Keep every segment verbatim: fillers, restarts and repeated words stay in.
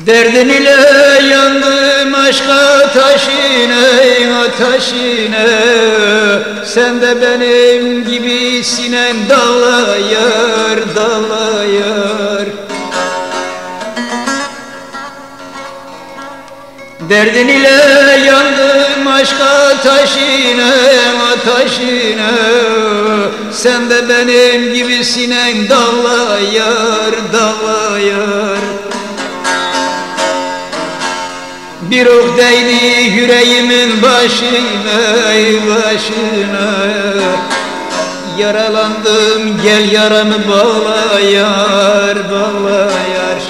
Derdin ile yandım aşk ateşine, ateşine. Sen de benim gibi sinen dağlayar, dağlayar. Derdin ile yandım aşk ateşine, ateşine. Sen de benim gibi sinen dağlayar, dağlayar. Bir ok değdi yüreğimin başına, başına. Yaralandım, gel yaramı bağlayar, bağlayar.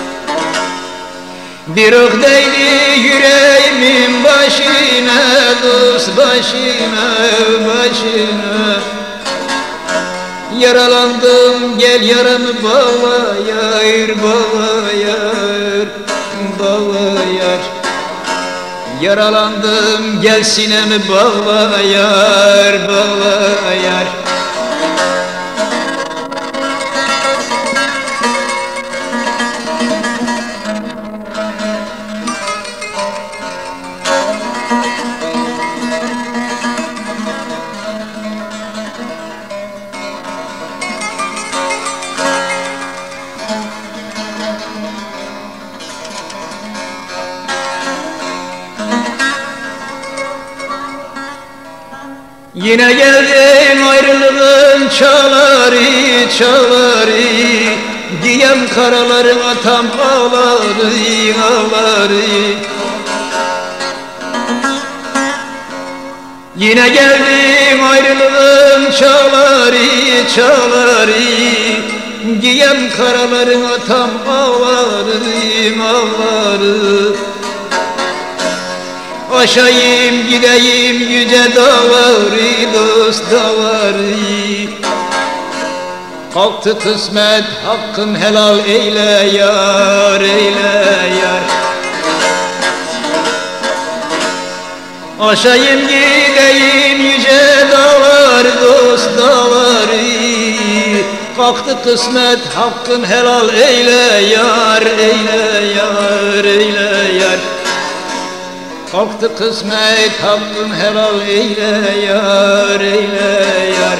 Bir ok değdi yüreğimin başına, dost başına, başına. Yaralandım, gel yaramı bağlayar, bağlayar, bağlayar. Yaralandım, gel sinemi bağlayar, bağlayar. Yine geldin ayrılığın çaları, çaları. Diyem karaların atam ağları, ağları. Yine geldin ayrılığın çaları, çaları. Diyem karaların atam ağları, ağları. Aşayım gideyim yüce dağları, dost dağları. Kalktı kısmet, hakkın helal eyle yar, eyle yar. Aşayım gideyim yüce dağlar, dost dağları. Kalktı kısmet, hakkın helal eyle yar, eyle yar, eyle yar. Kalktı kısmet, hakkın helal eyle yar, eyle yar.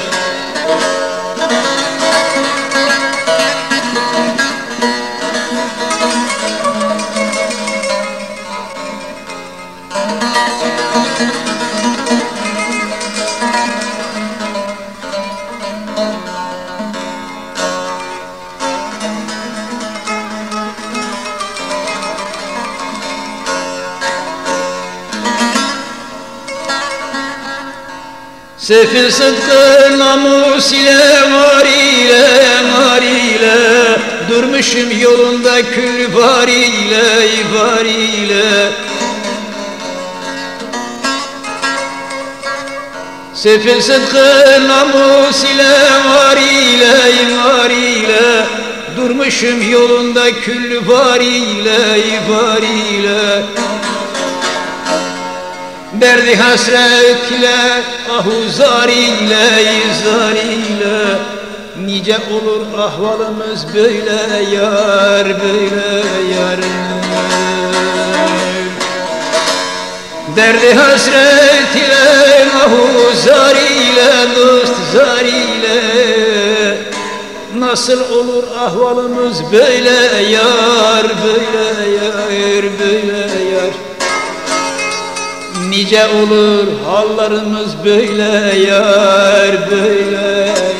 Sefil sıdkı namus ile var ile, var ile. Durmuşum yolunda kül var ile, var ile. Sefil sıdkı namus ile var ile, var ile. Durmuşum yolunda kül var ile, var ile. Derdi hasret ile, ahu zar ile, zar ile. Nice olur ahvalımız böyle yar, böyle yar. Derdi hasret ile, ahu zar ile, dost zar ile. Nasıl olur ahvalımız böyle yar, böyle yar, böyle yar. Nice olur hallarımız böyle yar, böyle